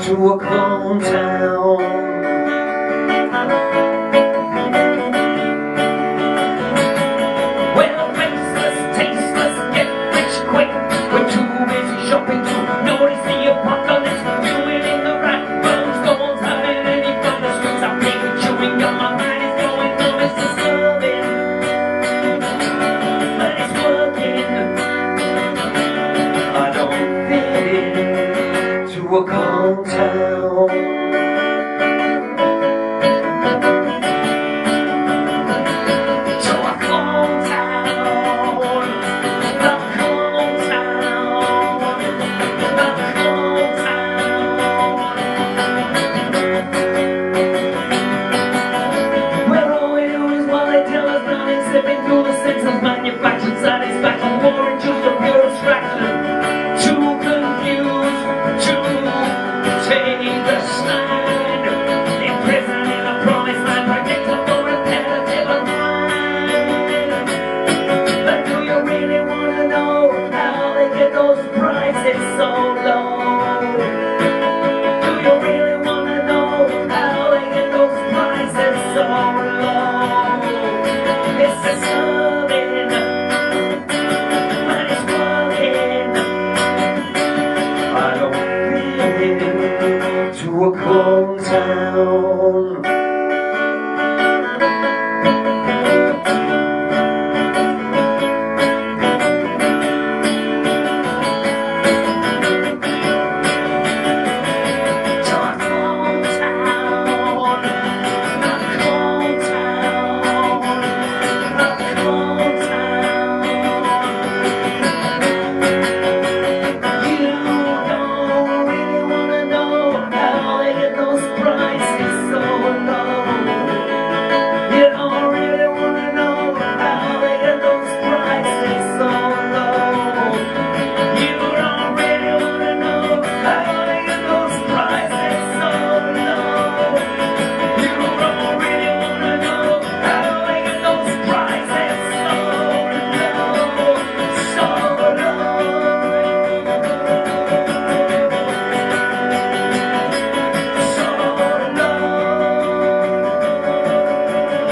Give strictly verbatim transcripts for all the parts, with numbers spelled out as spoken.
to a cold town. Well, faceless, tasteless, get rich quick. We're too busy shopping to notice the apocalypse. Doing in the right roads, no one's having any fun. The streets are paved, chewing up, my mind is going numb. It's disturbing, but it's working. I don't fit in to a cold town. Slipping through the sense of manufactured satisfaction, war and just a pure abstraction. Too confused to take the stand. Imprisoned in a promised land, predictable, repetitive and fine. But do you really want to know how they get those prices so low? Do you really want to know how they get those prices so low? It's disturbing, but it's working. I don't fit to a cold town.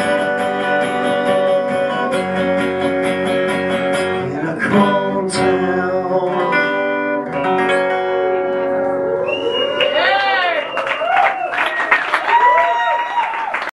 Cold town.